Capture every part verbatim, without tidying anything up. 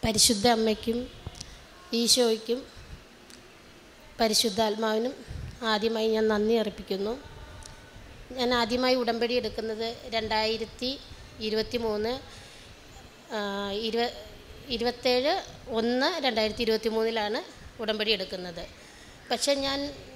പരിശുദ്ധ അമ്മയ്ക്കും ഈശോയ്ക്കും പരിശുദ്ധാത്മാവിനും ആദ്യമായി ഞാൻ നന്ദി അർപ്പിക്കുന്നു. ഞാൻ ആദ്യമായി ഉടമ്പടി എടുക്കുന്നത് രണ്ടായിരത്തി ഇരുപത്തി മൂന്ന് ഇരുപ ഇരുപത്തേഴ് ഒന്ന് രണ്ടായിരത്തി ഇരുപത്തി മൂന്നിലാണ് ഉടമ്പടി എടുക്കുന്നത്. പക്ഷെ ഞാൻ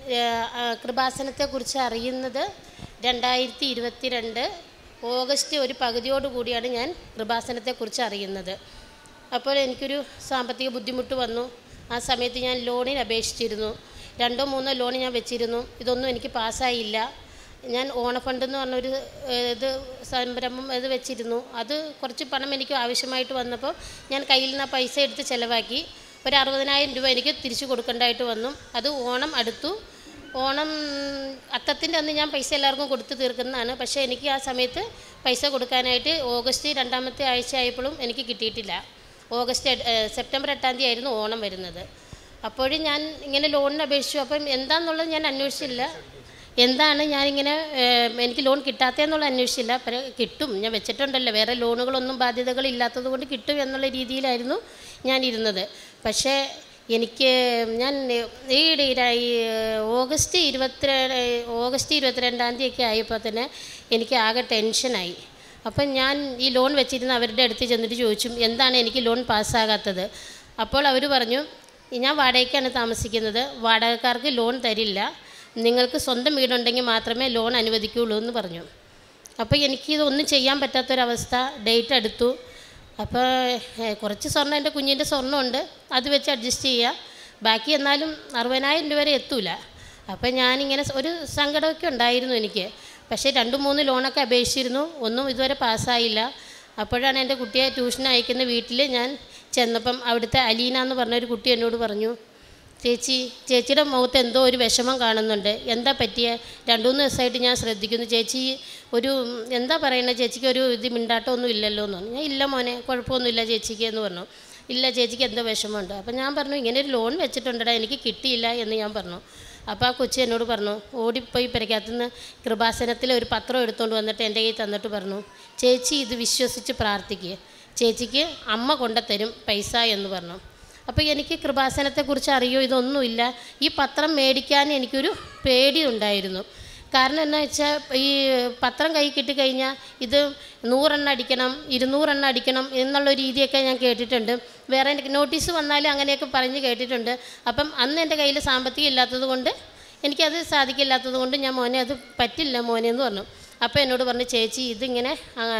കൃപാസനത്തെക്കുറിച്ച് അറിയുന്നത് രണ്ടായിരത്തി ഇരുപത്തി രണ്ട് ഓഗസ്റ്റ് ഒരു പകുതിയോടുകൂടിയാണ് ഞാൻ കൃപാസനത്തെക്കുറിച്ച് അറിയുന്നത്. അപ്പോൾ എനിക്കൊരു സാമ്പത്തിക ബുദ്ധിമുട്ട് വന്നു. ആ സമയത്ത് ഞാൻ ലോണിന് അപേക്ഷിച്ചിരുന്നു. രണ്ടോ മൂന്നോ ലോൺ ഞാൻ വെച്ചിരുന്നു. ഇതൊന്നും എനിക്ക് പാസ്സായില്ല. ഞാൻ ഓണഫണ്ട് എന്ന് പറഞ്ഞൊരു ഇത് സംരംഭം ഇത് വെച്ചിരുന്നു. അത് കുറച്ച് പണം എനിക്ക് ആവശ്യമായിട്ട് വന്നപ്പോൾ ഞാൻ കയ്യിൽ നിന്ന് ആ പൈസ എടുത്ത് ചിലവാക്കി. ഒരു അറുപതിനായിരം രൂപ എനിക്ക് തിരിച്ചു കൊടുക്കേണ്ടതായിട്ട് വന്നു. അത് ഓണം അടുത്തു. ഓണം അത്തത്തിൻ്റെ അന്ന് ഞാൻ പൈസ എല്ലാവർക്കും കൊടുത്ത് തീർക്കുന്നതാണ്. പക്ഷേ എനിക്ക് ആ സമയത്ത് പൈസ കൊടുക്കാനായിട്ട് ഓഗസ്റ്റ് രണ്ടാമത്തെ ആഴ്ച ആയപ്പോഴും എനിക്ക് കിട്ടിയിട്ടില്ല. ഓഗസ്റ്റ് സെപ്റ്റംബർ എട്ടാം തീയതി ആയിരുന്നു ഓണം വരുന്നത്. അപ്പോഴും ഞാൻ ഇങ്ങനെ ലോണിന് അപേക്ഷിച്ചു. അപ്പം എന്താണെന്നുള്ളത് ഞാൻ അന്വേഷിച്ചില്ല. എന്താണ് ഞാനിങ്ങനെ എനിക്ക് ലോൺ കിട്ടാത്തതെന്നുള്ള അന്വേഷിച്ചില്ല. പക്ഷേ കിട്ടും, ഞാൻ വെച്ചിട്ടുണ്ടല്ലോ, വേറെ ലോണുകളൊന്നും ബാധ്യതകളില്ലാത്തത് കൊണ്ട് കിട്ടും എന്നുള്ള രീതിയിലായിരുന്നു ഞാൻ ഇരുന്നത്. പക്ഷേ എനിക്ക് ഞാൻ ഈ ഈ ഓഗസ്റ്റ് ഇരുപത്തി ഓഗസ്റ്റ് ഇരുപത്തിരണ്ടാം തീയതിയൊക്കെ ആയപ്പോൾ തന്നെ എനിക്ക് ആകെ ടെൻഷനായി. അപ്പം ഞാൻ ഈ ലോൺ വെച്ചിരുന്ന അവരുടെ അടുത്ത് ചെന്നിട്ട് ചോദിച്ചു, എന്താണ് എനിക്ക് ലോൺ പാസ്സാകാത്തത്? അപ്പോൾ അവർ പറഞ്ഞു, ഞാൻ വാടകയ്ക്കാണ് താമസിക്കുന്നത്, വാടകക്കാർക്ക് ലോൺ തരില്ല, നിങ്ങൾക്ക് സ്വന്തം വീടുണ്ടെങ്കിൽ മാത്രമേ ലോൺ അനുവദിക്കുകയുള്ളൂ എന്ന് പറഞ്ഞു. അപ്പോൾ എനിക്കിതൊന്നും ചെയ്യാൻ പറ്റാത്തൊരവസ്ഥ. ഡേറ്റ് അടുത്തു. അപ്പോൾ കുറച്ച് സ്വർണ്ണം, എൻ്റെ കുഞ്ഞിൻ്റെ സ്വർണ്ണമുണ്ട്, അത് വെച്ച് അഡ്ജസ്റ്റ് ചെയ്യുക, ബാക്കി എന്നാലും അറുപതിനായിരം രൂപ വരെ എത്തൂല. അപ്പോൾ ഞാനിങ്ങനെ ഒരു സങ്കടമൊക്കെ ഉണ്ടായിരുന്നു എനിക്ക്. പക്ഷേ രണ്ട് മൂന്ന് ലോണൊക്കെ അപേക്ഷിച്ചിരുന്നു, ഒന്നും ഇതുവരെ പാസ്സായില്ല. അപ്പോഴാണ് എൻ്റെ കുട്ടിയെ ട്യൂഷൻ അയക്കുന്ന വീട്ടിൽ ഞാൻ ചെന്നപ്പം അവിടുത്തെ അലീന എന്ന് പറഞ്ഞൊരു കുട്ടി എന്നോട് പറഞ്ഞു, ചേച്ചി ചേച്ചിയുടെ മുഖത്ത് എന്തോ ഒരു വിഷമം കാണുന്നുണ്ട്, എന്താ പറ്റിയ? രണ്ടു മൂന്ന് ദിവസമായിട്ട് ഞാൻ ശ്രദ്ധിക്കുന്നു, ചേച്ചി ഒരു എന്താ പറയുന്നത്, ചേച്ചിക്ക് ഒരു ഇത് മിണ്ടാട്ടമൊന്നും ഇല്ലല്ലോ എന്ന് പറഞ്ഞു. ഞാൻ ഇല്ല മോനെ, കുഴപ്പമൊന്നുമില്ല ചേച്ചിക്ക് എന്ന് പറഞ്ഞു. ഇല്ല ചേച്ചിക്ക് എന്തോ വിഷമമുണ്ട്. അപ്പം ഞാൻ പറഞ്ഞു, ഇങ്ങനെ ഒരു ലോൺ വെച്ചിട്ടുണ്ടടാ, എനിക്ക് കിട്ടിയില്ല എന്ന് ഞാൻ പറഞ്ഞു. അപ്പോൾ ആ കൊച്ചി എന്നോട് പറഞ്ഞു, ഓടിപ്പോയി പെരയ്ക്കകത്തുനിന്ന് കൃപാസനത്തിൽ ഒരു പത്രം എടുത്തുകൊണ്ട് വന്നിട്ട് എൻ്റെ കയ്യിൽ തന്നിട്ട് പറഞ്ഞു, ചേച്ചി ഇത് വിശ്വസിച്ച് പ്രാർത്ഥിക്കുക, ചേച്ചിക്ക് അമ്മ കൊണ്ടുത്തരും പൈസ എന്ന് പറഞ്ഞു. അപ്പോൾ എനിക്ക് കൃപാസനത്തെക്കുറിച്ച് അറിയോ ഇതൊന്നുമില്ല. ഈ പത്രം മേടിക്കാൻ എനിക്കൊരു പേടി ഉണ്ടായിരുന്നു. കാരണം എന്താ വെച്ചാൽ ഈ പത്രം കൈ കിട്ടിക്കഴിഞ്ഞാൽ ഇത് നൂറെണ്ണം അടിക്കണം, ഇരുന്നൂറെണ്ണം അടിക്കണം എന്നുള്ള രീതിയൊക്കെ ഞാൻ കേട്ടിട്ടുണ്ട്. വേറെ നോട്ടീസ് വന്നാലും അങ്ങനെയൊക്കെ പറഞ്ഞ് കേട്ടിട്ടുണ്ട്. അപ്പം അന്ന് എൻ്റെ കയ്യിൽ സാമ്പത്തികം ഇല്ലാത്തത് കൊണ്ട് എനിക്കത് സാധിക്കില്ലാത്തത് കൊണ്ട് ഞാൻ മോനെ അത് പറ്റില്ല മോനെ എന്ന് പറഞ്ഞു. അപ്പോൾ എന്നോട് പറഞ്ഞു, ചേച്ചി ഇതിങ്ങനെ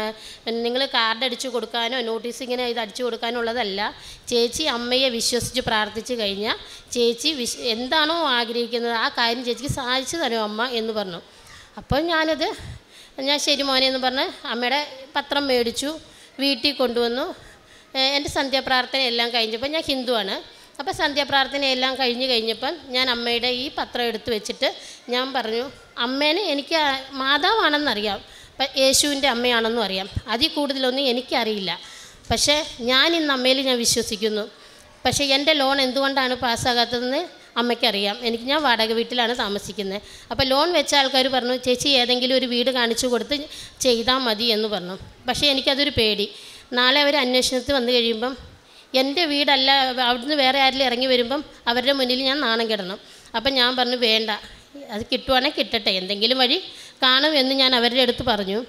നിങ്ങൾ കാർഡ് അടിച്ചു കൊടുക്കാനോ നോട്ടീസ് ഇങ്ങനെ ഇത് അടിച്ചു കൊടുക്കാനോ ഉള്ളതല്ല, ചേച്ചി അമ്മയെ വിശ്വസിച്ച് പ്രാർത്ഥിച്ച് കഴിഞ്ഞാൽ ചേച്ചി വിശ് എന്താണോ ആഗ്രഹിക്കുന്നത് ആ കാര്യം ചേച്ചിക്ക് സാധിച്ചു തരും അമ്മ എന്ന് പറഞ്ഞു. അപ്പോൾ ഞാനത് ഞാൻ ശരി മോനെ എന്ന് പറഞ്ഞ് അമ്മയുടെ പത്രം മേടിച്ചു, വീട്ടിൽ കൊണ്ടുവന്നു. എൻ്റെ സന്ധ്യാപ്രാർത്ഥന എല്ലാം കഴിഞ്ഞപ്പോൾ ഞാൻ ഹിന്ദുവാണ്. അപ്പോൾ സന്ധ്യാപ്രാർത്ഥനയെല്ലാം കഴിഞ്ഞ് കഴിഞ്ഞപ്പം ഞാൻ അമ്മയുടെ ഈ പത്രം എടുത്ത് വെച്ചിട്ട് ഞാൻ പറഞ്ഞു, അമ്മേനെ എനിക്ക് മാതാവാണെന്നറിയാം, യേശുവിൻ്റെ അമ്മയാണെന്നും അറിയാം, അതിൽ കൂടുതലൊന്നും എനിക്കറിയില്ല. പക്ഷേ ഞാൻ ഇന്ന് അമ്മയിൽ ഞാൻ വിശ്വസിക്കുന്നു. പക്ഷേ എൻ്റെ ലോൺ എന്തുകൊണ്ടാണ് പാസ്സാകാത്തതെന്ന് അമ്മയ്ക്കറിയാം. എനിക്ക് ഞാൻ വാടക വീട്ടിലാണ് താമസിക്കുന്നത്. അപ്പോൾ ലോൺ വെച്ച ആൾക്കാർ പറഞ്ഞു, ചേച്ചി ഏതെങ്കിലും ഒരു വീട് കാണിച്ചു കൊടുത്ത് ചെയ്താൽ മതി എന്ന് പറഞ്ഞു. പക്ഷേ എനിക്കതൊരു പേടി. നാളെ അവർ അന്വേഷണത്തിൽ വന്നു കഴിയുമ്പം എൻ്റെ വീടല്ല, അവിടുന്ന് വേറെ ആരെങ്കിലും ഇറങ്ങി വരുമ്പം അവരുടെ മുന്നിൽ ഞാൻ നാണം കിടണം. അപ്പം ഞാൻ പറഞ്ഞു, വേണ്ട, അത് കിട്ടുവാണെങ്കിൽ കിട്ടട്ടെ, എന്തെങ്കിലും വഴി കാണുമെന്ന് ഞാൻ അവരുടെ അടുത്ത് പറഞ്ഞു.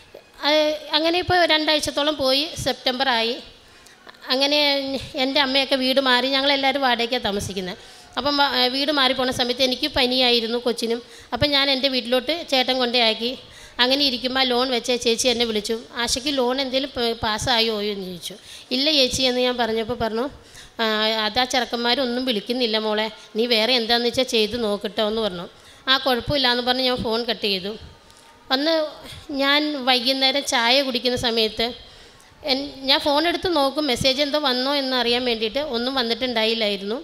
അങ്ങനെ ഇപ്പോൾ രണ്ടാഴ്ചത്തോളം പോയി, സെപ്റ്റംബർ ആയി. അങ്ങനെ എൻ്റെ അമ്മയൊക്കെ വീട് മാറി, ഞങ്ങളെല്ലാവരും വാടകയ്ക്കാണ് താമസിക്കുന്നത്. അപ്പം വീട് മാറിപ്പോണ സമയത്ത് എനിക്ക് പനിയായിരുന്നു കൊച്ചിനും. അപ്പം ഞാൻ എൻ്റെ വീട്ടിലോട്ട് ചേട്ടൻ കൊണ്ടേയാക്കി. അങ്ങനെ ഇരിക്കുമ്പോൾ ലോൺ വെച്ച ചേച്ചി എന്നെ വിളിച്ചു, ആശയ്ക്ക് ലോൺ എന്തെങ്കിലും പാസ്സായോ എന്ന് ചോദിച്ചു. ഇല്ല ചേച്ചി എന്ന് ഞാൻ പറഞ്ഞപ്പോൾ പറഞ്ഞു, അതാ ചെറുക്കന്മാരൊന്നും വിളിക്കുന്നില്ല മോളെ, നീ വേറെ എന്താണെന്ന് വെച്ചാൽ ചെയ്ത് നോക്കട്ടോ എന്ന് പറഞ്ഞു. ആ കുഴപ്പമില്ല എന്ന് പറഞ്ഞ് ഞാൻ ഫോൺ കട്ട് ചെയ്തു. അന്ന് ഞാൻ വൈകുന്നേരം ചായ കുടിക്കുന്ന സമയത്ത് ഞാൻ ഫോൺ എടുത്ത് നോക്കും, മെസ്സേജ് എന്തോ വന്നോ എന്നറിയാൻ വേണ്ടിയിട്ട്. ഒന്നും വന്നിട്ടുണ്ടായില്ലായിരുന്നു.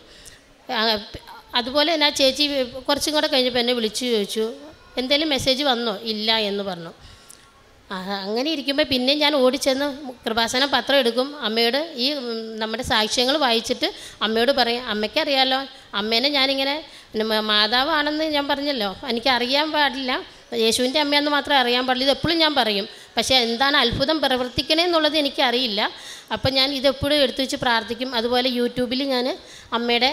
അതുപോലെ തന്നെ ആ ചേച്ചി കുറച്ചും കൂടെ കഴിഞ്ഞപ്പോൾ എന്നെ വിളിച്ചു ചോദിച്ചു, എന്തെങ്കിലും മെസ്സേജ് വന്നോ? ഇല്ല എന്ന് പറഞ്ഞു. അങ്ങനെ ഇരിക്കുമ്പോൾ പിന്നെ ഞാൻ ഓടിച്ചെന്ന് കൃപാസനം പത്രം എടുക്കും, അമ്മയോട് ഈ നമ്മുടെ സാക്ഷ്യങ്ങൾ വായിച്ചിട്ട് അമ്മയോട് പറയും, അമ്മയ്ക്കറിയാമല്ലോ അമ്മേനെ ഞാനിങ്ങനെ മാതാവാണെന്ന് ഞാൻ പറഞ്ഞല്ലോ, എനിക്കറിയാൻ പാടില്ല, യേശുവിൻ്റെ അമ്മയെന്ന് മാത്രമേ അറിയാൻ പാടില്ല, ഇത് എപ്പോഴും ഞാൻ പറയും. പക്ഷേ എന്താണ് അത്ഭുതം പ്രവർത്തിക്കണേന്നുള്ളത് എനിക്കറിയില്ല. അപ്പം ഞാൻ ഇതെപ്പോഴും എടുത്തു വെച്ച് പ്രാർത്ഥിക്കും. അതുപോലെ യൂട്യൂബിൽ ഞാൻ അമ്മയുടെ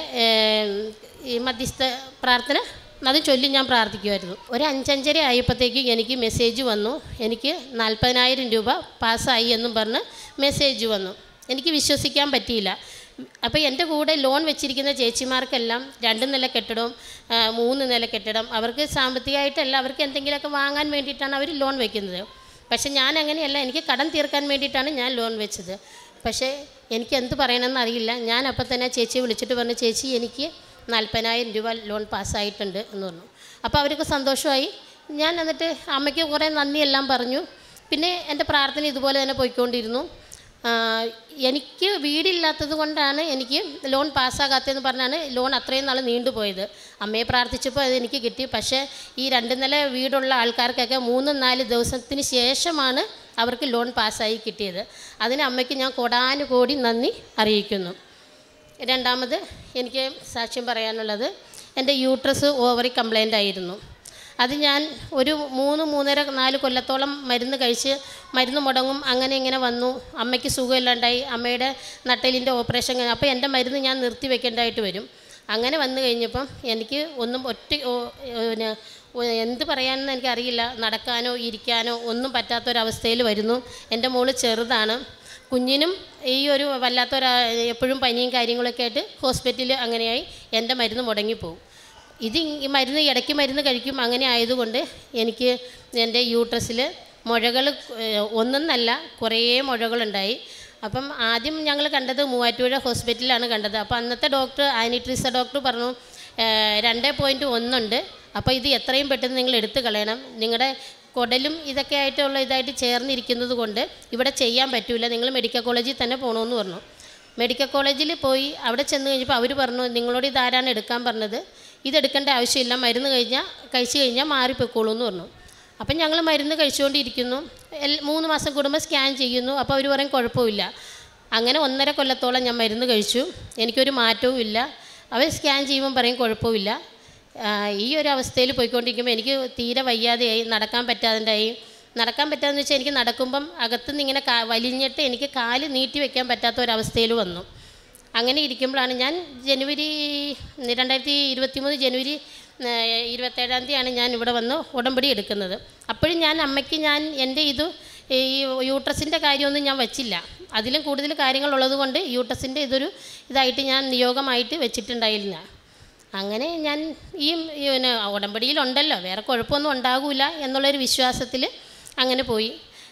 ഈ മധ്യസ്ഥ പ്രാർത്ഥന അത് ചൊല്ലി ഞാൻ പ്രാർത്ഥിക്കുമായിരുന്നു. ഒരു അഞ്ചഞ്ചര ആയപ്പോഴത്തേക്ക് എനിക്ക് മെസ്സേജ് വന്നു, എനിക്ക് നാൽപ്പതിനായിരം രൂപ പാസ്സായി എന്നും പറഞ്ഞ് മെസ്സേജ് വന്നു. എനിക്ക് വിശ്വസിക്കാൻ പറ്റിയില്ല. അപ്പോൾ എൻ്റെ കൂടെ ലോൺ വെച്ചിരിക്കുന്ന ചേച്ചിമാർക്കെല്ലാം രണ്ട് നില കെട്ടിടവും മൂന്ന് നില കെട്ടിടം, അവർക്ക് സാമ്പത്തികമായിട്ടല്ല, അവർക്ക് എന്തെങ്കിലുമൊക്കെ വാങ്ങാൻ വേണ്ടിയിട്ടാണ് അവർ ലോൺ വയ്ക്കുന്നത്. പക്ഷെ ഞാൻ അങ്ങനെയല്ല, എനിക്ക് കടം തീർക്കാൻ വേണ്ടിയിട്ടാണ് ഞാൻ ലോൺ വെച്ചത്. പക്ഷേ എനിക്ക് എന്ത് പറയണമെന്ന് അറിയില്ല. ഞാൻ അപ്പം തന്നെ ചേച്ചിയെ വിളിച്ചിട്ട് പറഞ്ഞു, ചേച്ചി എനിക്ക് നാൽപ്പതിനായിരം രൂപ ലോൺ പാസ്സായിട്ടുണ്ട് എന്ന് പറഞ്ഞു. അപ്പോൾ അവർക്ക് സന്തോഷമായി. ഞാൻ എന്നിട്ട് അമ്മയ്ക്ക് കുറേ നന്ദിയെല്ലാം പറഞ്ഞു. പിന്നെ എൻ്റെ പ്രാർത്ഥന ഇതുപോലെ തന്നെ പോയിക്കൊണ്ടിരുന്നു. എനിക്ക് വീടില്ലാത്തത് കൊണ്ടാണ് എനിക്ക് ലോൺ പാസ്സാകാത്തതെന്ന് പറഞ്ഞാണ് ലോൺ അത്രയും നാൾ നീണ്ടുപോയത്. അമ്മയെ പ്രാർത്ഥിച്ചപ്പോൾ അത് എനിക്ക് കിട്ടി. പക്ഷേ ഈ രണ്ട് നില വീടുള്ള ആൾക്കാർക്കൊക്കെ മൂന്നും നാല് ദിവസത്തിന് ശേഷമാണ് അവർക്ക് ലോൺ പാസ്സായി കിട്ടിയത്. അതിന് അമ്മയ്ക്ക് ഞാൻ കോടാനുകോടി നന്ദി അറിയിക്കുന്നു. രണ്ടാമത് എനിക്ക് സാക്ഷ്യം പറയാനുള്ളത്, എൻ്റെ യൂട്രസ് ഓവറി കംപ്ലൈൻ്റ് ആയിരുന്നു. അത് ഞാൻ ഒരു മൂന്ന് മൂന്നര നാല് കൊല്ലത്തോളം മരുന്ന് കഴിച്ച് മരുന്ന് മുടങ്ങും അങ്ങനെ ഇങ്ങനെ വന്നു. അമ്മയ്ക്ക് സുഖമില്ലാണ്ടായി, അമ്മയുടെ നട്ടലിൻ്റെ ഓപ്പറേഷൻ. അപ്പോൾ എൻ്റെ മരുന്ന് ഞാൻ നിർത്തി വെക്കേണ്ടതായിട്ട് വരും. അങ്ങനെ വന്നു കഴിഞ്ഞപ്പം എനിക്ക് ഒന്നും ഒറ്റ എന്ത് പറയാനെന്ന് എനിക്കറിയില്ല. നടക്കാനോ ഇരിക്കാനോ ഒന്നും പറ്റാത്തൊരവസ്ഥയിൽ വരുന്നു. എൻ്റെ മോള് ചെറുതാണ്. കുഞ്ഞിനും ഈ ഒരു വല്ലാത്തൊരു എപ്പോഴും പനിയും കാര്യങ്ങളൊക്കെ ആയിട്ട് ഹോസ്പിറ്റലിൽ അങ്ങനെയായി എൻ്റെ മരുന്ന് മുടങ്ങിപ്പോവും. ഇത് ഈ മരുന്ന് ഇടയ്ക്ക് മരുന്ന് കഴിക്കും. അങ്ങനെ ആയതുകൊണ്ട് എനിക്ക് എൻ്റെ യൂട്രസിൽ മുഴകൾ ഒന്നൊന്നല്ല കുറേ മുഴകളുണ്ടായി. അപ്പം ആദ്യം ഞങ്ങൾ കണ്ടത് മൂവാറ്റുപുഴ ഹോസ്പിറ്റലിലാണ് കണ്ടത്. അപ്പോൾ അന്നത്തെ ഡോക്ടർ ആനിട്രീസ ഡോക്ടർ പറഞ്ഞു രണ്ട് പോയിൻറ്റ് ഒന്നുണ്ട്. അപ്പോൾ ഇത് എത്രയും പെട്ടെന്ന് നിങ്ങൾ എടുത്തു കളയണം. നിങ്ങളുടെ കുടലും ഇതൊക്കെ ആയിട്ടുള്ള ഇതായിട്ട് ചേർന്നിരിക്കുന്നത് കൊണ്ട് ഇവിടെ ചെയ്യാൻ പറ്റില്ല. നിങ്ങൾ മെഡിക്കൽ കോളേജിൽ തന്നെ പോകണമെന്ന് പറഞ്ഞു. മെഡിക്കൽ കോളേജിൽ പോയി അവിടെ ചെന്ന് കഴിഞ്ഞപ്പോൾ അവർ പറഞ്ഞു, നിങ്ങളോട് ഇതാരാണ് എടുക്കാൻ പറഞ്ഞത്, ഇതെടുക്കേണ്ട ആവശ്യമില്ല, മരുന്ന് കഴിഞ്ഞാൽ കഴിച്ച് കഴിഞ്ഞാൽ മാറിപ്പോയിക്കോളൂ എന്ന് പറഞ്ഞു. അപ്പം ഞങ്ങൾ മരുന്ന് കഴിച്ചുകൊണ്ടിരിക്കുന്നു. എൽ മൂന്ന് മാസം കൂടുമ്പോൾ സ്കാൻ ചെയ്യുന്നു. അപ്പോൾ അവർ പറയും കുഴപ്പമില്ല. അങ്ങനെ ഒന്നര കൊല്ലത്തോളം ഞാൻ മരുന്ന് കഴിച്ചു. എനിക്കൊരു മാറ്റവും ഇല്ല. അവർ സ്കാൻ ചെയ്യുമ്പം പറയും കുഴപ്പമില്ല. ഈ ഒരു അവസ്ഥയിൽ പോയിക്കൊണ്ടിരിക്കുമ്പോൾ എനിക്ക് തീരെ വയ്യാതെയായി, നടക്കാൻ പറ്റാതെയായി. നടക്കാൻ പറ്റാതെന്ന് വെച്ചാൽ എനിക്ക് നടക്കുമ്പം അകത്തുനിന്ന് ഇങ്ങനെ കാ വലിഞ്ഞിട്ട് എനിക്ക് കാല് നീട്ടി വയ്ക്കാൻ പറ്റാത്ത ഒരവസ്ഥയിൽ വന്നു. അങ്ങനെ ഇരിക്കുമ്പോഴാണ് ഞാൻ ജനുവരി രണ്ടായിരത്തി ഇരുപത്തി മൂന്ന് ജനുവരി ഇരുപത്തേഴാം തീയതിയാണ് ഞാൻ ഇവിടെ വന്ന് ഉടമ്പടി എടുക്കുന്നത്. അപ്പോഴും ഞാൻ അമ്മയ്ക്ക് ഞാൻ എൻ്റെ ഇത് ഈ യൂട്രസിൻ്റെ കാര്യമൊന്നും ഞാൻ വെച്ചില്ല. അതിലും കൂടുതൽ കാര്യങ്ങളുള്ളത് കൊണ്ട് യൂട്രസിൻ്റെ ഇതൊരു ഇതായിട്ട് ഞാൻ നിയോഗമായിട്ട് വെച്ചിട്ടുണ്ടായില്ല. അങ്ങനെ ഞാൻ ഈ പിന്നെ ഉടമ്പടിയിലുണ്ടല്ലോ, വേറെ കുഴപ്പമൊന്നും ഉണ്ടാകില്ല എന്നുള്ളൊരു വിശ്വാസത്തിൽ അങ്ങനെ പോയി.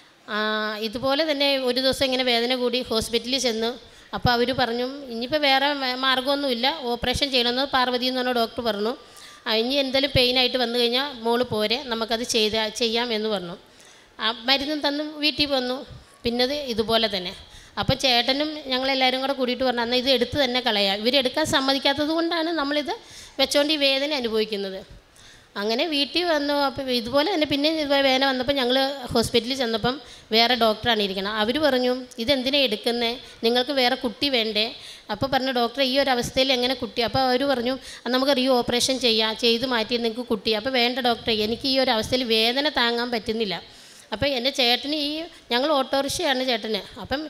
ഇതുപോലെ തന്നെ ഒരു ദിവസം ഇങ്ങനെ വേദന കൂടി ഹോസ്പിറ്റലിൽ ചെന്നു. അപ്പോൾ അവർ പറഞ്ഞു ഇനിയിപ്പോൾ വേറെ മാർഗ്ഗമൊന്നുമില്ല, ഓപ്പറേഷൻ ചെയ്യണമെന്ന് പാർവതി എന്ന് പറഞ്ഞ ഡോക്ടർ പറഞ്ഞു. ഇനി എന്തെങ്കിലും പെയിനായിട്ട് വന്നു കഴിഞ്ഞാൽ മോള് പോരെ, നമുക്കത് ചെയ്ത ചെയ്യാം എന്ന് പറഞ്ഞു. ആ മരുന്നും തന്നു വീട്ടിൽ വന്നു. പിന്നത് ഇതുപോലെ തന്നെ. അപ്പോൾ ചേട്ടനും ഞങ്ങളെല്ലാവരും കൂടെ കൂടിയിട്ട് പറഞ്ഞു എന്നാൽ ഇത് എടുത്ത് തന്നെ കളയാം. ഇവരെടുക്കാൻ സമ്മതിക്കാത്തത് കൊണ്ടാണ് നമ്മളിത് വെച്ചുകൊണ്ട് ഈ വേദന അനുഭവിക്കുന്നത്. അങ്ങനെ വീട്ടിൽ വന്നു. അപ്പോൾ ഇതുപോലെ തന്നെ പിന്നെ ഇതുപോലെ വേദന വന്നപ്പോൾ ഞങ്ങൾ ഹോസ്പിറ്റലിൽ ചെന്നപ്പം വേറെ ഡോക്ടറാണ് ഇരിക്കണം. അവർ പറഞ്ഞു ഇതെന്തിനാണ് എടുക്കുന്നത്, നിങ്ങൾക്ക് വേറെ കുട്ടി വേണ്ടേ? അപ്പോൾ പറഞ്ഞു ഡോക്ടറെ ഈ ഒരു അവസ്ഥയിൽ എങ്ങനെ കുട്ടി? അപ്പോൾ അവർ പറഞ്ഞു നമുക്ക് റീ ഓപ്പറേഷൻ ചെയ്യാം, ചെയ്ത് മാറ്റി നിങ്ങൾക്ക് കുട്ടി. അപ്പോൾ വേണ്ട ഡോക്ടറെ, എനിക്ക് ഈ ഒരു അവസ്ഥയിൽ വേദന താങ്ങാൻ പറ്റുന്നില്ല. അപ്പോൾ എൻ്റെ ചേട്ടന് ഈ ഞങ്ങൾ ഓട്ടോറിക്ഷയാണ് ചേട്ടന്. അപ്പം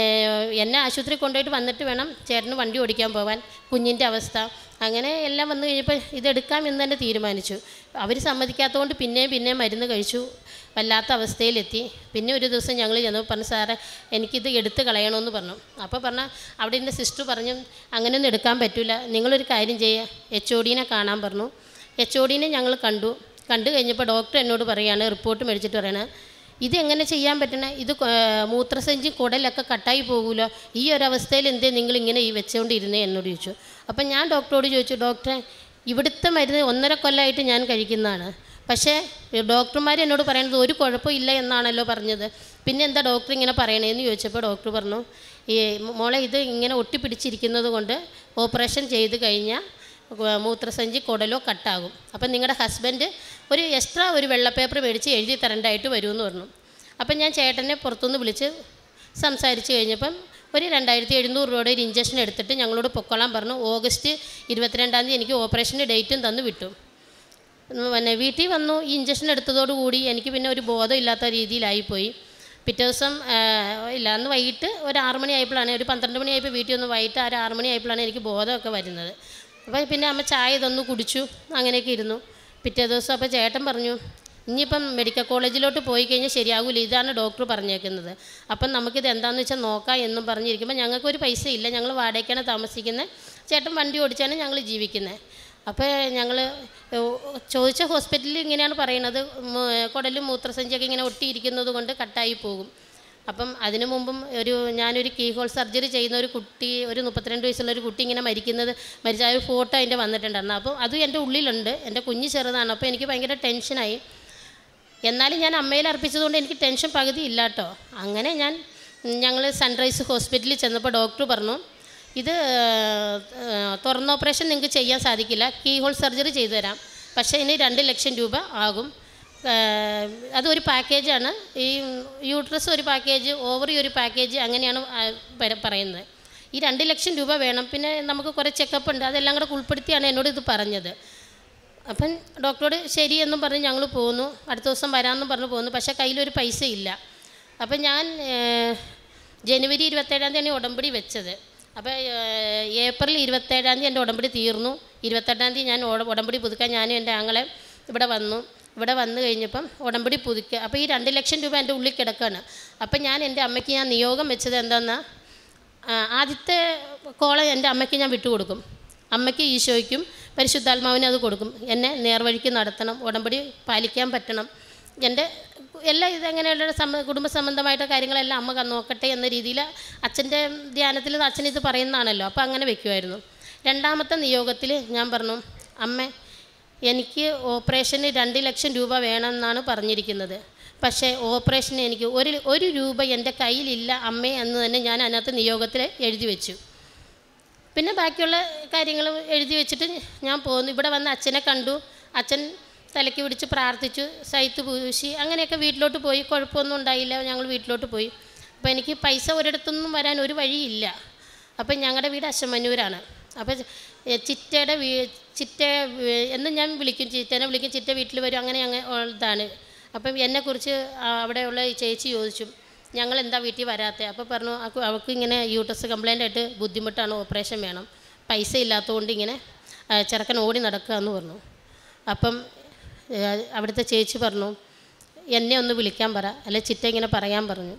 എന്നെ ആശുപത്രി കൊണ്ടുപോയിട്ട് വന്നിട്ട് വേണം ചേട്ടന് വണ്ടി ഓടിക്കാൻ പോകാൻ. കുഞ്ഞിൻ്റെ അവസ്ഥ അങ്ങനെ എല്ലാം വന്നു കഴിഞ്ഞപ്പോൾ ഇതെടുക്കാം എന്ന് തന്നെ തീരുമാനിച്ചു. അവർ സമ്മതിക്കാത്തതുകൊണ്ട് പിന്നെയും പിന്നെയും മരുന്ന് കഴിച്ചു. വല്ലാത്ത അവസ്ഥയിലെത്തി. പിന്നെ ഒരു ദിവസം ഞങ്ങൾ ചെന്നു പറഞ്ഞു സാറേ എനിക്കിത് എടുത്ത് കളയണമെന്ന് പറഞ്ഞു. അപ്പോൾ പറഞ്ഞാൽ അവിടെ എൻ്റെ സിസ്റ്റർ പറഞ്ഞു അങ്ങനെയൊന്നും എടുക്കാൻ പറ്റില്ല, നിങ്ങളൊരു കാര്യം ചെയ്യുക, എച്ച് ഒ ഡീനെ കാണാൻ പറഞ്ഞു. എച്ച് ഒ ഡീനെ ഞങ്ങൾ കണ്ടു. കണ്ടു കഴിഞ്ഞപ്പോൾ ഡോക്ടർ എന്നോട് പറയുകയാണ്, റിപ്പോർട്ട് മേടിച്ചിട്ട് പറയണേ ഇതെങ്ങനെ ചെയ്യാൻ പറ്റണേ, ഇത് മൂത്രസഞ്ചി കുടലൊക്കെ കട്ടായി പോകുമല്ലോ, ഈ ഒരവസ്ഥയിൽ എന്തേ നിങ്ങളിങ്ങനെ ഈ വെച്ചുകൊണ്ടിരുന്നേ എന്നോട് ചോദിച്ചു. അപ്പം ഞാൻ ഡോക്ടറോട് ചോദിച്ചു, ഡോക്ടറെ ഇവിടുത്തെ മരുന്ന് ഒന്നര കൊല്ലമായിട്ട് ഞാൻ കഴിക്കുന്നതാണ്, പക്ഷേ ഡോക്ടർമാർ എന്നോട് പറയുന്നത് ഒരു കുഴപ്പമില്ല എന്നാണല്ലോ പറഞ്ഞത്, പിന്നെ എന്താ ഡോക്ടർ ഇങ്ങനെ പറയണേന്ന് ചോദിച്ചപ്പോൾ ഡോക്ടർ പറഞ്ഞു ഈ മോളെ ഇത് ഇങ്ങനെ ഒട്ടിപ്പിടിച്ചിരിക്കുന്നത് കൊണ്ട് ഓപ്പറേഷൻ ചെയ്ത് കഴിഞ്ഞാൽ മൂത്രസഞ്ചി കുടലോ കട്ടാകും. അപ്പം നിങ്ങളുടെ ഹസ്ബൻഡ് ഒരു എക്സ്ട്രാ ഒരു വെള്ള പേപ്പർ മേടിച്ച് എഴുതി തരേണ്ടതായിട്ട് വരുമെന്ന് പറഞ്ഞു. അപ്പം ഞാൻ ചേട്ടനെ പുറത്തുനിന്ന് വിളിച്ച് സംസാരിച്ച് കഴിഞ്ഞപ്പം ഒരു രണ്ടായിരത്തി എഴുന്നൂറ് രൂപയുടെ ഒരു ഇഞ്ചക്ഷൻ എടുത്തിട്ട് ഞങ്ങളോട് പൊക്കോളാൻ പറഞ്ഞു. ഓഗസ്റ്റ് ഇരുപത്തിരണ്ടാം തീയതി എനിക്ക് ഓപ്പറേഷൻ്റെ ഡേറ്റും തന്നു വിട്ടു. പിന്നെ വീട്ടിൽ വന്നു. ഈ ഇഞ്ചക്ഷൻ എടുത്തതോടുകൂടി എനിക്ക് പിന്നെ ഒരു ബോധമില്ലാത്ത രീതിയിലായിപ്പോയി. പിറ്റേ ദിവസം ഇല്ല അന്ന് വൈകിട്ട് ഒരു ആറ് മണിയായപ്പോഴാണ്, ഒരു പന്ത്രണ്ട് മണിയായപ്പോൾ വീട്ടിൽ ഒന്ന് വൈകിട്ട് ഒരു ആറ് മണിയായപ്പോഴാണ് എനിക്ക് ബോധമൊക്കെ വരുന്നത്. അപ്പോൾ പിന്നെ അമ്മ ചായ ഇതൊന്ന് കുടിച്ചു, അങ്ങനെയൊക്കെ ഇരുന്നു. പിറ്റേ ദിവസം അപ്പോൾ ചേട്ടൻ പറഞ്ഞു, ഇനിയിപ്പം മെഡിക്കൽ കോളേജിലോട്ട് പോയി കഴിഞ്ഞാൽ ശരിയാകില്ല, ഇതാണ് ഡോക്ടർ പറഞ്ഞേക്കുന്നത്, അപ്പം നമുക്കിത് എന്താണെന്ന് വെച്ചാൽ നോക്കാം എന്നും പറഞ്ഞിരിക്കുമ്പോൾ ഞങ്ങൾക്കൊരു പൈസ ഇല്ല, ഞങ്ങൾ വാടകയ്ക്കാണ് താമസിക്കുന്നത്, ചേട്ടൻ വണ്ടി ഓടിച്ചാണ് ഞങ്ങൾ ജീവിക്കുന്നത്. അപ്പോൾ ഞങ്ങൾ ചോദിച്ച ഹോസ്പിറ്റലിൽ ഇങ്ങനെയാണ് പറയുന്നത്, കുടലും മൂത്രസഞ്ചിയൊക്കെ ഇങ്ങനെ ഒട്ടിയിരിക്കുന്നത് കൊണ്ട് കട്ടായി പോകും. അപ്പം അതിനു മുമ്പും ഒരു ഞാനൊരു കീ ഹോൾ സർജറി ചെയ്യുന്ന ഒരു കുട്ടി, ഒരു മുപ്പത്തിരണ്ട് വയസ്സുള്ള ഒരു കുട്ടി ഇങ്ങനെ മരിക്കുന്നത്, മരിച്ച ആ ഒരു ഫോട്ടോ അതിൻ്റെ വന്നിട്ടുണ്ടായിരുന്നു. അപ്പോൾ അതും എൻ്റെ ഉള്ളിലുണ്ട്, എൻ്റെ കുഞ്ഞ് ചെറുതാണ്. അപ്പോൾ എനിക്ക് ഭയങ്കര ടെൻഷനായി. എന്നാലും ഞാൻ അമ്മയിൽ അർപ്പിച്ചതുകൊണ്ട് എനിക്ക് ടെൻഷൻ പകുതി ഇല്ല കേട്ടോ. അങ്ങനെ ഞാൻ ഞങ്ങൾ സൺറൈസ് ഹോസ്പിറ്റലിൽ ചെന്നപ്പോൾ ഡോക്ടർ പറഞ്ഞു, ഇത് തുറന്ന ഓപ്പറേഷൻ നിങ്ങൾക്ക് ചെയ്യാൻ സാധിക്കില്ല, കീ ഹോൾ സർജറി ചെയ്തു തരാം, പക്ഷേ ഇതിന് രണ്ട് ലക്ഷം രൂപ ആകും. അതൊരു പാക്കേജാണ്, ഈ യൂട്രസ് ഒരു പാക്കേജ്, ഓവറി ഒരു പാക്കേജ്, അങ്ങനെയാണ് പറയുന്നത്. ഈ രണ്ട് ലക്ഷം രൂപ വേണം, പിന്നെ നമുക്ക് കുറേ ചെക്കപ്പ് ഉണ്ട്, അതെല്ലാം കൂടെ ഉൾപ്പെടുത്തിയാണ് എന്നോട് ഇത് പറഞ്ഞത്. അപ്പം ഡോക്ടറോട് ശരിയെന്നും പറഞ്ഞ് ഞങ്ങൾ പോന്നു, അടുത്ത ദിവസം വരാമെന്നും പറഞ്ഞ് പോന്നു. പക്ഷേ കയ്യിലൊരു പൈസ ഇല്ല. അപ്പം ഞാൻ ജനുവരി ഇരുപത്തേഴാം തീയതിയാണ് ഉടമ്പടി വെച്ചത്. അപ്പോൾ ഏപ്രിൽ ഇരുപത്തേഴാം തീയതി എൻ്റെ ഉടമ്പടി തീർന്നു. ഇരുപത്തെട്ടാം തീയതി ഞാൻ ഉടമ്പടി പുതുക്കാൻ ഞാനും എൻ്റെ ആങ്ങളെ ഇവിടെ വന്നു. ഇവിടെ വന്നു കഴിഞ്ഞപ്പം ഉടമ്പടി പുതുക്കുക. അപ്പോൾ ഈ രണ്ട് ലക്ഷം രൂപ എൻ്റെ ഉള്ളിൽ കിടക്കുകയാണ്. അപ്പം ഞാൻ എൻ്റെ അമ്മയ്ക്ക് ഞാൻ നിയോഗം വെച്ചത് എന്താണെന്നാൽ, ആദ്യത്തെ കോള എൻ്റെ അമ്മയ്ക്ക് ഞാൻ വിട്ടുകൊടുക്കും, അമ്മയ്ക്ക് ഈശോയ്ക്കും പരിശുദ്ധാത്മാവിനെ അത് കൊടുക്കും. എന്നെ നേർവഴിക്ക് നടത്തണം, ഉടമ്പടി പാലിക്കാൻ പറ്റണം, എൻ്റെ എല്ലാ ഇതെങ്ങനെയുള്ള സമ കുടുംബ സംബന്ധമായിട്ട് കാര്യങ്ങളെല്ലാം അമ്മ നോക്കട്ടെ എന്ന രീതിയിൽ അച്ഛൻ്റെ ധ്യാനത്തിൽ അച്ഛൻ ഇത് പറയുന്നതാണല്ലോ, അപ്പോൾ അങ്ങനെ വെക്കുമായിരുന്നു. രണ്ടാമത്തെ നിയോഗത്തിൽ ഞാൻ പറഞ്ഞു, അമ്മ എനിക്ക് ഓപ്പറേഷന് രണ്ട് ലക്ഷം രൂപ വേണമെന്നാണ് പറഞ്ഞിരിക്കുന്നത്, പക്ഷേ ഓപ്പറേഷന് എനിക്ക് ഒരു ഒരു രൂപ എൻ്റെ കയ്യിലില്ല അമ്മേ എന്ന് തന്നെ ഞാൻ അതിനകത്ത് നിയോഗത്തിൽ എഴുതി വെച്ചു. പിന്നെ ബാക്കിയുള്ള കാര്യങ്ങൾ എഴുതി വെച്ചിട്ട് ഞാൻ പോന്നു. ഇവിടെ വന്ന് അച്ഛനെ കണ്ടു, അച്ഛൻ തലയ്ക്ക് പിടിച്ച് പ്രാർത്ഥിച്ചു, സൈത്ത് പൂശി, അങ്ങനെയൊക്കെ വീട്ടിലോട്ട് പോയി. കുഴപ്പമൊന്നും ഉണ്ടായില്ല, ഞങ്ങൾ വീട്ടിലോട്ട് പോയി. അപ്പോൾ എനിക്ക് പൈസ ഒരിടത്തൊന്നും വരാൻ ഒരു വഴിയില്ല. അപ്പം ഞങ്ങളുടെ വീട് അശമന്നൂരാണ്. അപ്പോൾ ചിറ്റയുടെ വീ ചിറ്റ എന്നും ഞാൻ വിളിക്കും, ചിറ്റേനെ വിളിക്കും, ചിറ്റ വീട്ടിൽ വരും, അങ്ങനെ അങ്ങനെ ഇതാണ്. അപ്പം എന്നെക്കുറിച്ച് അവിടെയുള്ള ചേച്ചി ചോദിച്ചു, ഞങ്ങൾ എന്താ വീട്ടിൽ വരാത്തത്? അപ്പോൾ പറഞ്ഞു, അവൾക്ക് ഇങ്ങനെ യൂട്രസ് കംപ്ലൈൻ്റ് ആയിട്ട് ബുദ്ധിമുട്ടാണ്, ഓപ്പറേഷൻ വേണം, പൈസ ഇല്ലാത്തതുകൊണ്ട് ഇങ്ങനെ ചെറുക്കൻ ഓടി നടക്കുക എന്ന് പറഞ്ഞു. അപ്പം അവിടുത്തെ ചേച്ചി പറഞ്ഞു, എന്നെ ഒന്ന് വിളിക്കാൻ പറ, അല്ലെ ചിറ്റ ഇങ്ങനെ പറയാൻ പറഞ്ഞു.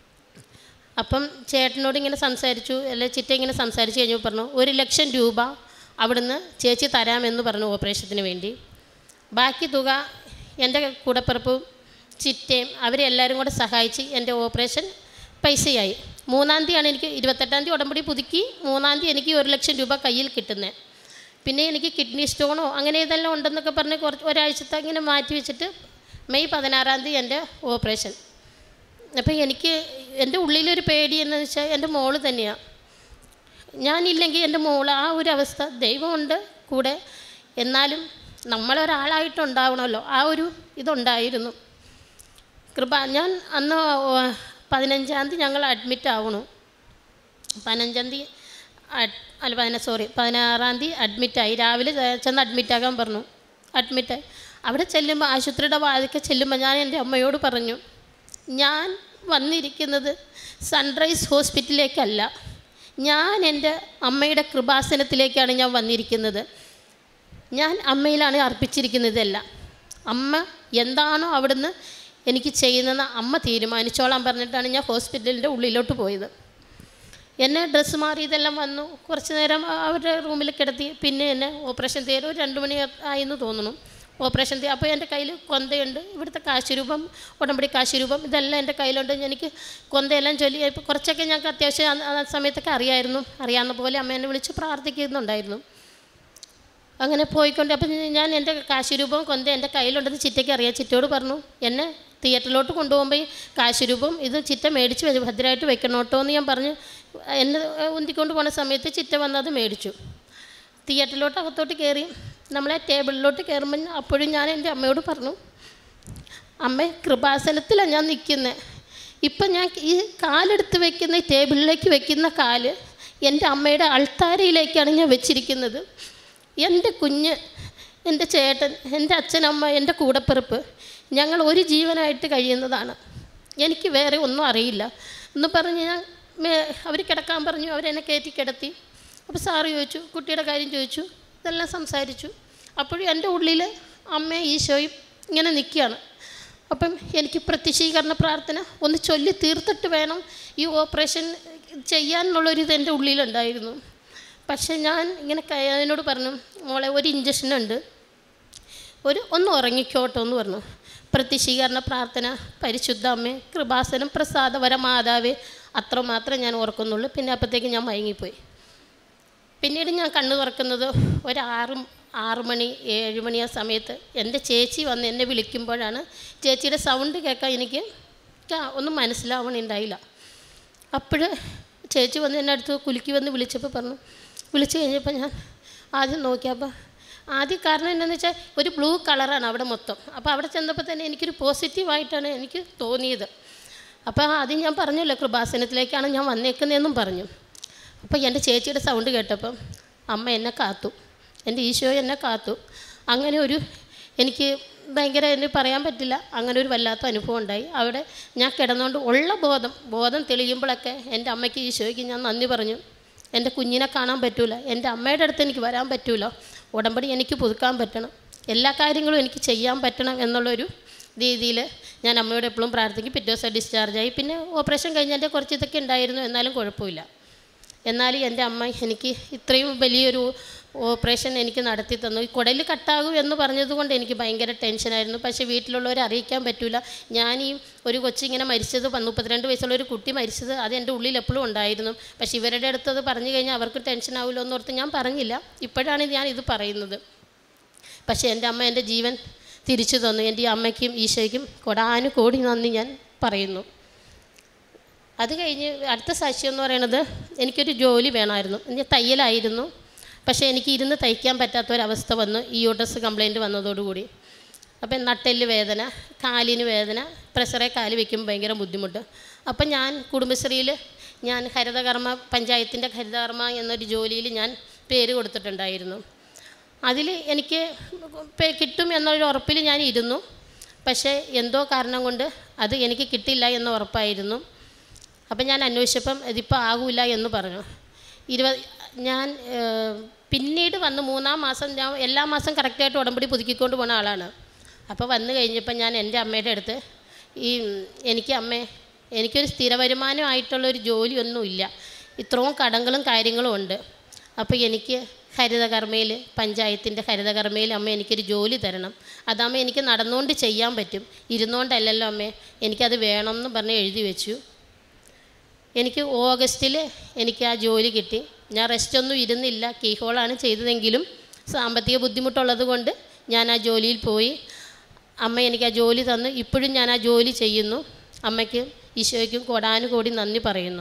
അപ്പം ചേട്ടനോട് ഇങ്ങനെ സംസാരിച്ചു, അല്ലെ ചിറ്റ ഇങ്ങനെ സംസാരിച്ച് കഴിഞ്ഞപ്പോൾ പറഞ്ഞു, ഒരു ലക്ഷം രൂപ അവിടുന്ന് ചേച്ചി തരാമെന്ന് പറഞ്ഞു ഓപ്പറേഷത്തിന് വേണ്ടി. ബാക്കി തുക എൻ്റെ കൂടപ്പിറപ്പും ചിറ്റയും അവരെല്ലാവരും കൂടെ സഹായിച്ച് എൻ്റെ ഓപ്പറേഷൻ പൈസയായി. മൂന്നാം തീയതിയാണ് എനിക്ക്, ഇരുപത്തെട്ടാം തീയതി ഉടമ്പടി പുതുക്കി, മൂന്നാം തീയതി എനിക്ക് ഒരു ലക്ഷം രൂപ കയ്യിൽ കിട്ടുന്നത്. പിന്നെ എനിക്ക് കിഡ്നി സ്റ്റോണോ അങ്ങനെ ഇതെല്ലാം ഉണ്ടെന്നൊക്കെ പറഞ്ഞ് കുറച്ച് ഒരാഴ്ചത്തെ ഇങ്ങനെ മാറ്റി വെച്ചിട്ട് മെയ് പതിനാറാം തീയതി എൻ്റെ ഓപ്പറേഷൻ. അപ്പം എനിക്ക് എൻ്റെ ഉള്ളിലൊരു പേടി എന്ന് വെച്ചാൽ എൻ്റെ മോള് തന്നെയാണ്. ഞാനില്ലെങ്കിൽ എൻ്റെ മോൾ ആ ഒരു അവസ്ഥ, ദൈവമുണ്ട് കൂടെ, എന്നാലും നമ്മളൊരാളായിട്ടുണ്ടാവണമല്ലോ, ആ ഒരു ഇതുണ്ടായിരുന്നു. കൃപ ഞാൻ അന്ന് പതിനഞ്ചാം തീയതി ഞങ്ങൾ അഡ്മിറ്റ് ആവണു. പതിനഞ്ചാം തീയതി അല്ല പതിന സോറി പതിനാറാം തീയതി അഡ്മിറ്റായി. രാവിലെ ചെന്ന് അഡ്മിറ്റാകാൻ പറഞ്ഞു. അഡ്മിറ്റായി അവിടെ ചെല്ലുമ്പോൾ, ആശുപത്രിയുടെ വാതിൽക്ക് ചെല്ലുമ്പോൾ ഞാൻ എൻ്റെ അമ്മയോട് പറഞ്ഞു, ഞാൻ വന്നിരിക്കുന്നത് സൺറൈസ് ഹോസ്പിറ്റലിലേക്കല്ല, ഞാൻ എൻ്റെ അമ്മയുടെ കൃപാസനത്തിലേക്കാണ് ഞാൻ വന്നിരിക്കുന്നത്. ഞാൻ അമ്മയിലാണ് അർപ്പിച്ചിരിക്കുന്നതെല്ലാം. അമ്മ എന്താണോ അവിടുന്ന് എനിക്ക് ചെയ്യുന്നതെന്ന് അമ്മ തീരുമാനിച്ചോളാൻ പറഞ്ഞിട്ടാണ് ഞാൻ ഹോസ്പിറ്റലിൻ്റെ ഉള്ളിലോട്ട് പോയത്. എന്നെ ഡ്രസ്സ് മാറി ഇതെല്ലാം വന്നു, കുറച്ച് നേരം അവരുടെ റൂമിൽ കിടത്തി. പിന്നെ എന്നെ ഓപ്പറേഷൻ തിയേറ്റർ ഒരു രണ്ട് മണി ആയെന്ന് തോന്നുന്നു ഓപ്പറേഷൻ തിയേറ്റർ. അപ്പോൾ എൻ്റെ കയ്യിൽ കൊന്തയുണ്ട്, ഇവിടുത്തെ കാശുരൂപം, ഉടമ്പടി കാശുരൂപം, ഇതെല്ലാം എൻ്റെ കയ്യിലുണ്ട്. എനിക്ക് കൊന്തയെല്ലാം ചൊല്ലി ഇപ്പോൾ കുറച്ചൊക്കെ ഞങ്ങൾക്ക് അത്യാവശ്യം ആ സമയത്തൊക്കെ അറിയായിരുന്നു. അറിയാവുന്ന പോലെ അമ്മ എന്നെ വിളിച്ച് പ്രാർത്ഥിക്കുന്നുണ്ടായിരുന്നു. അങ്ങനെ പോയിക്കൊണ്ട് അപ്പം ഞാൻ എൻ്റെ കാശുരൂപം കൊന്ത എൻ്റെ കയ്യിലുണ്ടെന്ന് ചിറ്റയ്ക്ക് അറിയാം. ചിറ്റയോട് പറഞ്ഞു, എന്നെ തിയേറ്ററിലോട്ട് കൊണ്ടുപോകുമ്പോൾ ഈ കാശുരൂപം ഇത് ചിറ്റ മേടിച്ച് വെച്ച് ഭദ്രമായിട്ട് വെക്കണം കേട്ടോ എന്ന് ഞാൻ പറഞ്ഞ് എന്നെ ഉന്തിക്കൊണ്ട് പോകുന്ന സമയത്ത് ചിറ്റ വന്നത് മേടിച്ചു. തിയേറ്ററിലോട്ട് അകത്തോട്ട് കയറി നമ്മളെ ടേബിളിലോട്ട് കയറുമ്പോൾ അപ്പോഴും ഞാൻ എൻ്റെ അമ്മയോട് പറഞ്ഞു, അമ്മ കൃപാസനത്തിലാണ് ഞാൻ നിൽക്കുന്നത്. ഇപ്പം ഞാൻ ഈ കാലെടുത്ത് വയ്ക്കുന്ന ടേബിളിലേക്ക് വയ്ക്കുന്ന കാല് എൻ്റെ അമ്മയുടെ അൾത്താരയിലേക്കാണ് ഞാൻ വെച്ചിരിക്കുന്നത്. എൻ്റെ കുഞ്ഞ്, എൻ്റെ ചേട്ടൻ, എൻ്റെ അച്ഛനമ്മ, എൻ്റെ കൂടപ്പിറപ്പ്, ഞങ്ങൾ ഒരു ജീവനായിട്ട് കഴിയുന്നതാണ്. എനിക്ക് വേറെ ഒന്നും അറിയില്ല എന്ന് പറഞ്ഞ് ഞാൻ മേ അവർ കിടക്കാൻ പറഞ്ഞു. അവരെന്നെ കയറ്റി കിടത്തി. അപ്പോൾ സാറ് ചോദിച്ചു, കുട്ടിയുടെ കാര്യം ചോദിച്ചു, ഇതെല്ലാം സംസാരിച്ചു. അപ്പോഴും എൻ്റെ ഉള്ളിൽ അമ്മയും ഈശോയും ഇങ്ങനെ നിൽക്കുകയാണ്. അപ്പം എനിക്ക് പ്രത്യക്ഷീകരണ പ്രാർത്ഥന ഒന്ന് ചൊല്ലി തീർത്തിട്ട് വേണം ഈ ഓപ്പറേഷൻ ചെയ്യാനുള്ളൊരിത് എൻ്റെ ഉള്ളിലുണ്ടായിരുന്നു. പക്ഷേ ഞാൻ ഇങ്ങനെ അതിനോട് പറഞ്ഞു, മോളെ ഒരു ഇഞ്ചക്ഷനുണ്ട്, ഒരു ഒന്ന് ഉറങ്ങിക്കോട്ടോ എന്ന് പറഞ്ഞു. പ്രത്യക്ഷീകരണ പ്രാർത്ഥന, പരിശുദ്ധ അമ്മേ, കൃപാസനം, പ്രസാദവര മാതാവേ, അത്രമാത്രം ഞാൻ ഓർക്കുന്നുള്ളൂ. പിന്നെ അപ്പോഴത്തേക്ക് ഞാൻ മയങ്ങിപ്പോയി. പിന്നീട് ഞാൻ കണ്ണു തുറക്കുന്നത് ഒരു ആറ് ആറ് മണി ഏഴ് മണി ആ സമയത്ത് എൻ്റെ ചേച്ചി വന്ന് എന്നെ വിളിക്കുമ്പോഴാണ്. ചേച്ചിയുടെ സൗണ്ട് കേൾക്കാൻ എനിക്ക് ഒന്നും മനസ്സിലാവണുണ്ടായില്ല. അപ്പോൾ ചേച്ചി വന്ന് എന്നെ അടുത്ത് കുലുക്കി വന്ന് വിളിച്ചപ്പോൾ പറഞ്ഞു. വിളിച്ച് കഴിഞ്ഞപ്പോൾ ഞാൻ ആദ്യം നോക്കിയപ്പോൾ ആദ്യം കാരണം എന്താണെന്ന് വെച്ചാൽ ഒരു ബ്ലൂ കളറാണ് അവിടെ മൊത്തം. അപ്പോൾ അവിടെ ചെന്നപ്പോൾ തന്നെ എനിക്കൊരു പോസിറ്റീവായിട്ടാണ് എനിക്ക് തോന്നിയത്. അപ്പോൾ ആദ്യം ഞാൻ പറഞ്ഞല്ലോ കൃപാസനത്തിലേക്കാണ് ഞാൻ വന്നേക്കുന്നതെന്നും പറഞ്ഞു. അപ്പോൾ എൻ്റെ ചേച്ചിയുടെ സൗണ്ട് കേട്ടപ്പം അമ്മ എന്നെ കാത്തു, എൻ്റെ ഈശോ എന്നെ കാത്തു. അങ്ങനെ ഒരു എനിക്ക് ഭയങ്കര എന്ന് പറയാൻ പറ്റില്ല, അങ്ങനെ ഒരു വല്ലാത്ത അനുഭവം ഉണ്ടായി. അവിടെ ഞാൻ കിടന്നുകൊണ്ട് ഉള്ള ബോധം ബോധം തെളിയുമ്പോഴൊക്കെ എൻ്റെ അമ്മയ്ക്ക് ഈശോയ്ക്ക് ഞാൻ നന്ദി പറഞ്ഞു. എൻ്റെ കുഞ്ഞിനെ കാണാൻ പറ്റൂല, എൻ്റെ അമ്മയുടെ അടുത്ത് എനിക്ക് വരാൻ പറ്റൂല, ഉടമ്പടി എനിക്ക് പുതുക്കാൻ പറ്റണം, എല്ലാ കാര്യങ്ങളും എനിക്ക് ചെയ്യാൻ പറ്റണം എന്നുള്ളൊരു രീതിയിൽ ഞാൻ അമ്മയോട് എപ്പോഴും പ്രാർത്ഥിക്കും. പിറ്റേ ദിവസം ഡിസ്ചാർജായി. പിന്നെ ഓപ്പറേഷൻ കഴിഞ്ഞതിൻ്റെ കുറച്ച് ഇതൊക്കെ ഉണ്ടായിരുന്നു, എന്നാലും കുഴപ്പമില്ല. എന്നാലും എൻ്റെ അമ്മ എനിക്ക് ഇത്രയും വലിയൊരു ഓപ്പറേഷൻ എനിക്ക് നടത്തി തന്നു. ഈ കുടൽ കട്ടാകും എന്ന് പറഞ്ഞതുകൊണ്ട് എനിക്ക് ഭയങ്കര ടെൻഷനായിരുന്നു. പക്ഷേ വീട്ടിലുള്ളവരെ അറിയിക്കാൻ പറ്റില്ല. ഞാൻ ഈ ഒരു കൊച്ചിങ്ങനെ മരിച്ചത്, മുപ്പത്തിരണ്ട് വയസ്സുള്ള ഒരു കുട്ടി മരിച്ചത്, അത് എൻ്റെ ഉള്ളിൽ എപ്പോഴും ഉണ്ടായിരുന്നു. പക്ഷേ ഇവരുടെ അടുത്തത് പറഞ്ഞു കഴിഞ്ഞാൽ അവർക്ക് ടെൻഷൻ ആവില്ലോ എന്നോർത്ത് ഞാൻ പറഞ്ഞില്ല. ഇപ്പോഴാണ് ഞാൻ ഇത് പറയുന്നത്. പക്ഷേ എൻ്റെ അമ്മ എൻ്റെ ജീവൻ തിരിച്ചു തന്നു. എൻ്റെ അമ്മയ്ക്കും ഈശോയ്ക്കും കൊടാനു കോടി നന്ദി ഞാൻ പറയുന്നു. അത് കഴിഞ്ഞ് അടുത്ത സാക്ഷ്യം എന്ന് പറയുന്നത്, എനിക്കൊരു ജോലി വേണമായിരുന്നു. ഞാൻ തയ്യലായിരുന്നു, പക്ഷേ എനിക്ക് ഇരുന്ന് തയ്ക്കാൻ പറ്റാത്തൊരവസ്ഥ വന്നു ഈ യൂട്രസ് കംപ്ലയിൻറ്റ് വന്നതോടുകൂടി. അപ്പം നട്ടെല്ല് വേദന, കാലിന് വേദന, പ്രഷറെ കാല് വയ്ക്കുമ്പോൾ ഭയങ്കര ബുദ്ധിമുട്ട്. അപ്പം ഞാൻ കുടുംബശ്രീയിൽ ഞാൻ ഹരിതകർമ്മ പഞ്ചായത്തിൻ്റെ ഹരിതകർമ്മ എന്നൊരു ജോലിയിൽ ഞാൻ പേര് കൊടുത്തിട്ടുണ്ടായിരുന്നു. അതിൽ എനിക്ക് കിട്ടും എന്നൊരു ഉറപ്പിൽ ഞാൻ ഇരുന്നു. പക്ഷേ എന്തോ കാരണം കൊണ്ട് അത് എനിക്ക് കിട്ടില്ല എന്ന ഉറപ്പായിരുന്നു. അപ്പം ഞാൻ അന്വേഷിച്ചപ്പം ഇതിപ്പോൾ ആകില്ല എന്ന് പറഞ്ഞു. ഇരുപത് ഞാൻ പിന്നീട് വന്ന് മൂന്നാം മാസം ഞാൻ എല്ലാ മാസം കറക്റ്റായിട്ട് ഉടമ്പടി പുതുക്കിക്കൊണ്ട് പോകുന്ന ആളാണ്. അപ്പോൾ വന്നു കഴിഞ്ഞപ്പോൾ ഞാൻ എൻ്റെ അമ്മയുടെ അടുത്ത് ഈ എനിക്ക് അമ്മേ എനിക്കൊരു സ്ഥിര വരുമാനമായിട്ടുള്ളൊരു ജോലിയൊന്നുമില്ല, ഇത്രയും കടങ്ങളും കാര്യങ്ങളും ഉണ്ട്. അപ്പോൾ എനിക്ക് ഹരിതകർമ്മയിൽ പഞ്ചായത്തിൻ്റെ ഹരിതകർമ്മയിൽ അമ്മ എനിക്കൊരു ജോലി തരണം, അതാകുമ്പോൾ എനിക്ക് നടന്നുകൊണ്ട് ചെയ്യാൻ പറ്റും, ഇരുന്നുകൊണ്ടല്ലല്ലോ അമ്മേ, എനിക്കത് വേണമെന്ന് പറഞ്ഞ് എഴുതി വെച്ചു. എനിക്ക് ഓഗസ്റ്റിൽ എനിക്ക് ആ ജോലി കിട്ടി. ഞാൻ റെസ്റ്റൊന്നും ഇരുന്നില്ല, കീഹോളാണ് ചെയ്തതെങ്കിലും സാമ്പത്തിക ബുദ്ധിമുട്ടുള്ളത് കൊണ്ട് ഞാൻ ആ ജോലിയിൽ പോയി. അമ്മ എനിക്ക് ആ ജോലി തന്നു. ഇപ്പോഴും ഞാൻ ആ ജോലി ചെയ്യുന്നു. അമ്മയ്ക്കും ഈശോയ്ക്കും കോടാനുകോടി നന്ദി പറയുന്നു.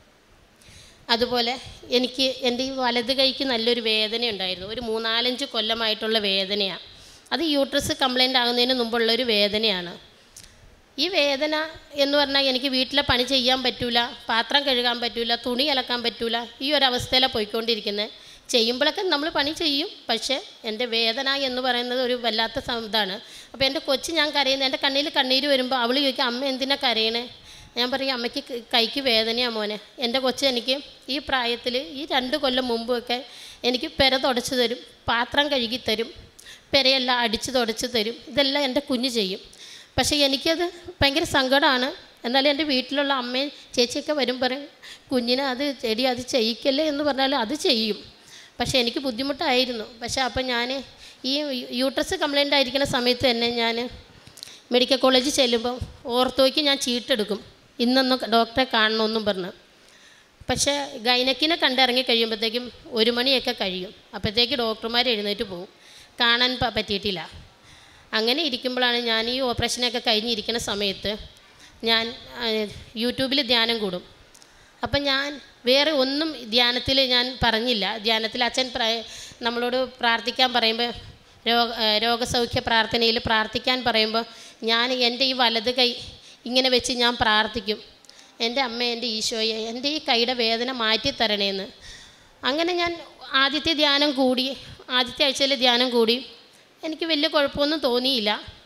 അതുപോലെ എനിക്ക് എൻ്റെ ഈ വലത് കൈക്ക് നല്ലൊരു വേദന ഉണ്ടായിരുന്നു. ഒരു മൂന്നാലഞ്ച് കൊല്ലമായിട്ടുള്ള വേദനയാണ്. അത് യൂട്രസ് കംപ്ലയിൻ്റ് ആകുന്നതിന് മുമ്പുള്ളൊരു വേദനയാണ്. ഈ വേദന എന്ന് പറഞ്ഞാൽ എനിക്ക് വീട്ടിലെ പണി ചെയ്യാൻ പറ്റില്ല, പാത്രം കഴുകാൻ പറ്റില്ല, തുണി അലക്കാൻ പറ്റില്ല. ഈ ഒരവസ്ഥയിലാണ് പോയിക്കൊണ്ടിരിക്കുന്നത്. ചെയ്യുമ്പോഴൊക്കെ നമ്മൾ പണി ചെയ്യും, പക്ഷേ എൻ്റെ വേദന എന്ന് പറയുന്നത് ഒരു വല്ലാത്ത ഇതാണ്. അപ്പോൾ എൻ്റെ കൊച്ച് ഞാൻ കരയുന്നത്, എൻ്റെ കണ്ണിൽ കണ്ണീര് വരുമ്പോൾ അവൾ ചോദിക്കും, അമ്മ എന്തിനാ കരയണേ? ഞാൻ പറയും, അമ്മയ്ക്ക് കൈക്ക് വേദനയാണ് മോനെ. എൻ്റെ കൊച്ച് എനിക്ക് ഈ പ്രായത്തിൽ ഈ രണ്ട് കൊല്ലം മുമ്പൊക്കെ എനിക്ക് പെര തുടച്ച് തരും, പാത്രം കഴുകി തരും, പെരയെല്ലാം അടിച്ച് തുടച്ച് തരും. ഇതെല്ലാം എൻ്റെ കുഞ്ഞ് ചെയ്യും. പക്ഷേ എനിക്കത് ഭയങ്കര സങ്കടമാണ്. എന്നാലും എൻ്റെ വീട്ടിലുള്ള അമ്മയും ചേച്ചിയൊക്കെ വരും പറയും, കുഞ്ഞിനെ അത് ചെടി അത് ചെയ്യിക്കല്ലേ എന്ന് പറഞ്ഞാൽ അത് ചെയ്യും. പക്ഷേ എനിക്ക് ബുദ്ധിമുട്ടായിരുന്നു. പക്ഷേ അപ്പം ഞാൻ ഈ യൂട്രസ് കംപ്ലയിൻ്റ് ആയിരിക്കുന്ന സമയത്ത് തന്നെ ഞാൻ മെഡിക്കൽ കോളേജിൽ ചെല്ലുമ്പോൾ ഓർത്തോയ്ക്ക് ഞാൻ ചീട്ടെടുക്കും, ഇന്നൊന്നും ഡോക്ടറെ കാണണമെന്നും പറഞ്ഞു. പക്ഷേ ഗൈനക്കിനെ കണ്ടിറങ്ങി കഴിയുമ്പോഴത്തേക്കും ഒരു മണിയൊക്കെ കഴിയും. അപ്പോഴത്തേക്ക് ഡോക്ടർമാർ എഴുന്നേറ്റ് പോകും, കാണാൻ പറ്റിയിട്ടില്ല. അങ്ങനെ ഇരിക്കുമ്പോഴാണ് ഞാൻ ഈ ഓപ്പറേഷനൊക്കെ കഴിഞ്ഞിരിക്കുന്ന സമയത്ത് ഞാൻ യൂട്യൂബിൽ ധ്യാനം കൂടും. അപ്പം ഞാൻ വേറെ ഒന്നും ധ്യാനത്തിൽ ഞാൻ പറഞ്ഞില്ല. ധ്യാനത്തിൽ അച്ഛൻ നമ്മളോട് പ്രാർത്ഥിക്കാൻ പറയുമ്പോൾ, രോഗ രോഗസൗഖ്യ പ്രാർത്ഥനയിൽ പ്രാർത്ഥിക്കാൻ പറയുമ്പോൾ ഞാൻ എൻ്റെ ഈ വലത് കൈ ഇങ്ങനെ വെച്ച് ഞാൻ പ്രാർത്ഥിക്കും, എൻ്റെ അമ്മ, എൻ്റെ ഈശോയെ, എൻ്റെ ഈ കൈയുടെ വേദന മാറ്റിത്തരണേന്ന്. അങ്ങനെ ഞാൻ ആദ്യത്തെ ധ്യാനം കൂടി, ആദ്യത്തെ ആഴ്ചയിലെ ധ്യാനം കൂടി. എനിക്ക് വലിയ കുഴപ്പമൊന്നും തോന്നിയില്ല.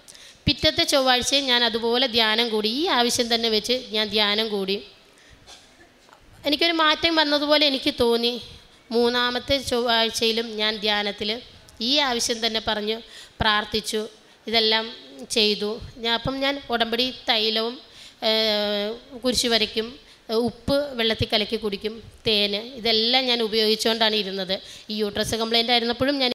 പിറ്റത്തെ ചൊവ്വാഴ്ചയും ഞാൻ അതുപോലെ ധ്യാനം കൂടി. ഈ ആവശ്യം തന്നെ വെച്ച് ഞാൻ ധ്യാനം കൂടി. എനിക്കൊരു മാറ്റം വന്നതുപോലെ എനിക്ക് തോന്നി. മൂന്നാമത്തെ ചൊവ്വാഴ്ചയിലും ഞാൻ ധ്യാനത്തിൽ ഈ ആവശ്യം തന്നെ പറഞ്ഞ് പ്രാർത്ഥിച്ചു. ഇതെല്ലാം ചെയ്തു. ഞാൻ അപ്പം ഞാൻ ഉടമ്പടി തൈലവും കുരിശ് വരയ്ക്കും, ഉപ്പ് വെള്ളത്തിൽ കലക്കി കുടിക്കും, തേന്, ഇതെല്ലാം ഞാൻ ഉപയോഗിച്ചുകൊണ്ടാണ് ഇരുന്നത്. ഈ യൂട്രസ് കംപ്ലൈൻ്റ് ആയിരുന്നപ്പോഴും ഞാൻ